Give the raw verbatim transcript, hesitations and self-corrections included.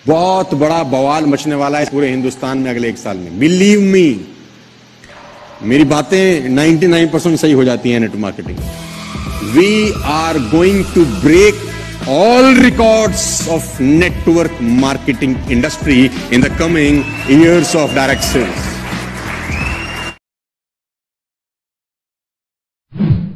बहुत बड़ा बवाल मचने वाला है पूरे हिंदुस्तान में अगले एक साल में। बिलीव मी, मेरी बातें निन्यानवे परसेंट सही हो जाती हैं net marketing. We are going to break all records of network marketing industry in the coming years of direct sales.